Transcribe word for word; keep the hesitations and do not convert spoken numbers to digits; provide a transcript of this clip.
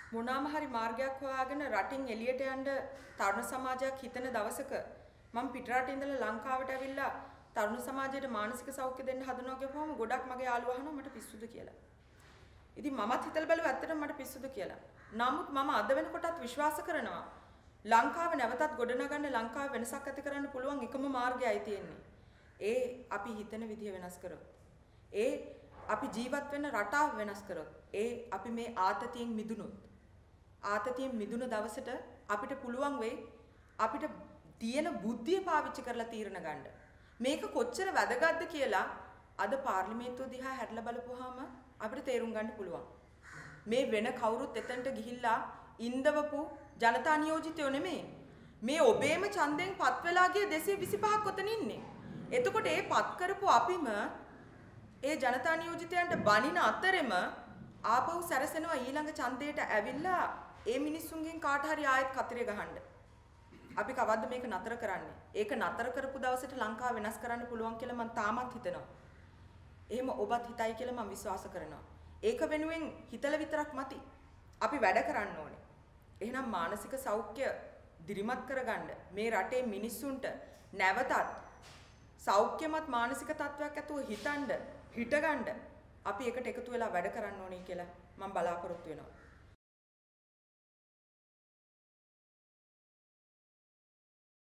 මොනවාම හරි මාර්ගයක් හොයාගෙන රටින් එළියට යන්න තරුණ සමාජයක් හිතන දවසක මම පිටරටින් ඉඳලා ලංකාවට ඇවිල්ලා තරුණ සමාජයට මානසික සෞඛ්‍ය දෙන්න හදනවා කියපුවම ගොඩක් මගේ යාළුවෝ අහනවා මට පිස්සුද කියලා. ඉතින් මමත් හිතලා බලුවා ඇත්තටම මට පිස්සුද කියලා. නමුත් මම අද වෙනකොටත් විශ්වාස කරනවා ලංකාව නැවතත් ගොඩනගන්න ලංකාවේ වෙනසක් ඇති කරන්න පුළුවන් එකම මාර්ගයයි තියෙන්නේ. ඒ අපි හිතන විදිය වෙනස් කරොත්. ඒ අපි ජීවත් වෙන රටාව වෙනස් කරොත්. ඒ අපි මේ ආතතියෙන් මිදුණොත්. ආතතියෙන් මිදුණ දවසට අපිට පුළුවන් වෙයි අපිට තියෙන බුද්ධිය පාවිච්චි කරලා තීරණ ගන්න. මේක කොච්චර වැදගත්ද කියලා අද පාර්ලිමේන්තුව දිහා හැරිලා බලපුවාම අපිට තේරුම් ගන්න පුළුවන්. මේ වෙන කවුරුත් එතනට ගිහිල්ලා ඉන්දවපු ජනතා නියෝජිතයෝ නෙමෙයි. මේ ඔබේම ඡන්දයෙන් පත් වෙලා ගිය දෙසිය විසිපහක් ඔතන ඉන්නේ. එතකොට ඒ පත් කරපු අපිම ඒ ජනතා නියෝජිතයන්ට බනින අතරෙම ආපහු සැරසෙනවා ඊළඟ ඡන්දයට ඇවිල්ලා ඒ මිනිස්සුන්ගෙන් කාට හරි ආයෙත් කතරේ ගහන්න. අපි කවද්ද මේක නතර කරන්නේ? ඒක නතර කරපු දවසට ලංකාව වෙනස් කරන්න පුළුවන් කියලා මම තාමත් හිතනවා. එහෙම ඔබත් හිතයි කියලා මම විශ්වාස කරනවා. ඒක වෙනුවෙන් හිතල විතරක් මදි. අපි වැඩ කරන්න ඕනේ. එහෙනම් මානසික සෞඛ්‍ය දිරිමත් කරගන්න මේ රටේ මිනිස්සුන්ට නැවතත් සෞඛ්‍යමත් මානසික තත්වයක් ඇතුව හිතන්න හිටගන්න අපි එකට එකතු වෙලා වැඩ කරන්න ඕනේ කියලා මම බලාපොරොත්තු වෙනවා.